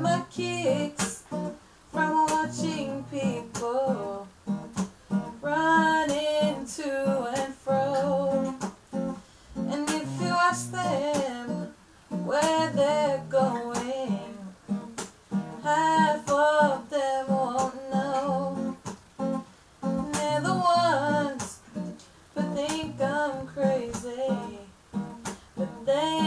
my kicks from watching people running to and fro. And if you ask them where they're going, half of them won't know. And they're the ones who think I'm crazy, but they